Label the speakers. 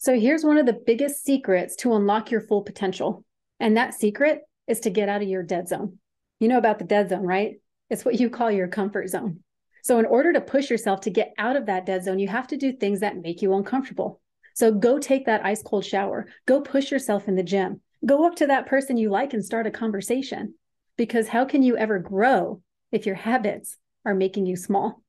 Speaker 1: So here's one of the biggest secrets to unlock your full potential. And that secret is to get out of your dead zone. You know about the dead zone, right? It's what you call your comfort zone. So in order to push yourself to get out of that dead zone, you have to do things that make you uncomfortable. So go take that ice cold shower. Go push yourself in the gym. Go up to that person you like and start a conversation. Because how can you ever grow if your habits are making you small?